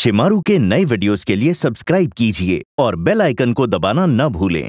शिमारू के नए वीडियोस के लिए सब्सक्राइब कीजिए और बेल आइकन को दबाना न भूलें।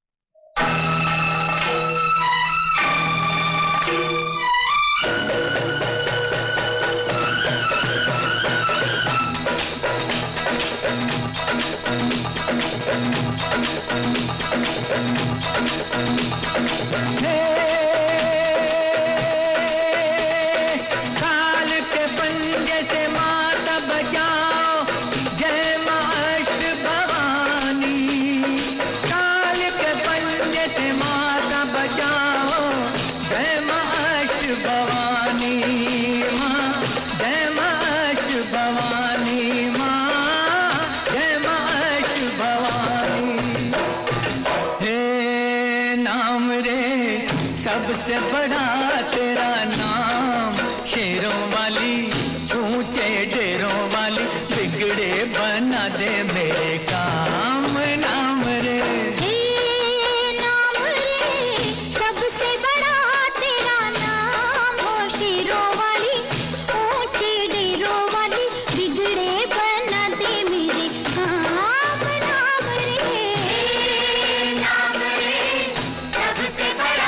सबसे बड़ा तेरा नाम, शेरों वाली ऊंचे डेरों वाली, बिगड़े बना दे मेरे काम। नाम रे नाम रे, सबसे बड़ा तेरा नाम हो, शेरों वाली ऊंचे डेरों वाली, बिगड़े बना दे मेरे काम। नाम रे नाम रे, सबसे बड़ा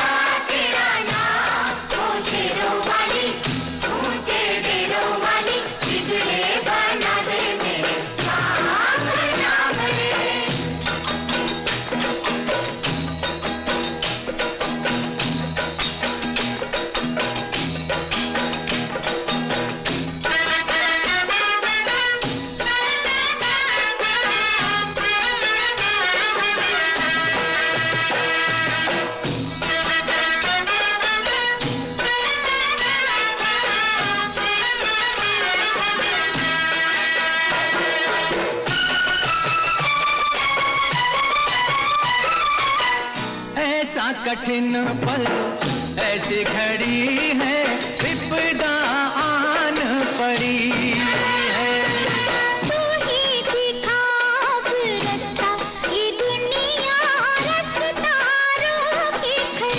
ऐसा कठिन पल, ऐसी घड़ी है, विपदा आन पड़ी है। तू ही दिखा अब रास्ता, ये दुनिया रास्ता रोके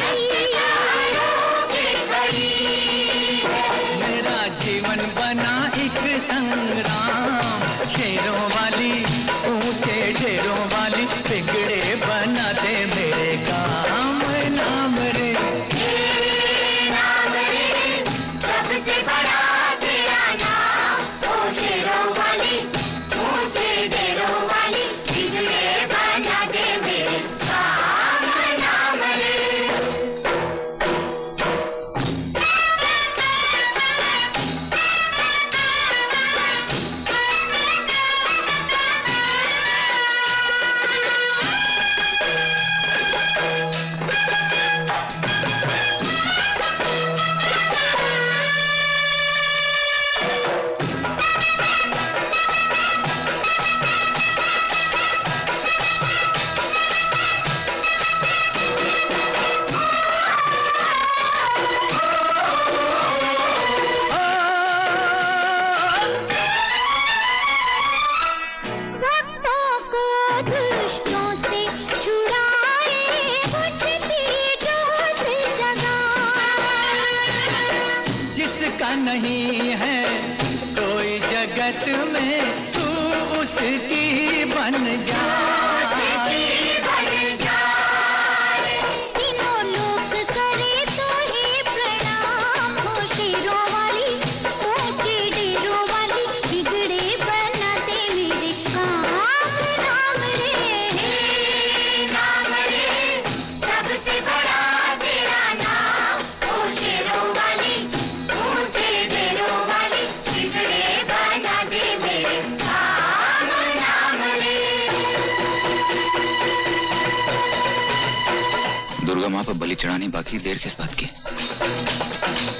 खड़ी है। मेरा जीवन बना एक संग्राम, शेरों वाली ऊंचे डेरों वाली, बिगड़े बना दे मेरे काम। नाम रे नाम रे, सबसे बड़ा तेरा नाम, ओ शेरों वाली ऊंचे डेरों वाली, बिगड़े बना दे मेरे काम। नाम रे नहीं है कोई जगत में, तू उसकी बन जा। तीनों लोग करे तो ही प्रणाम, हो शेरों वाली ऊंचे डेरों वाली, बिगड़े बना दे मेरे काम। नाम रे नाम रे, सबसे बड़ा तेरा नाम, हो शेरों वाली दुर्गा माँ पर बलि चढ़ानी बाकी, देर किस बात की।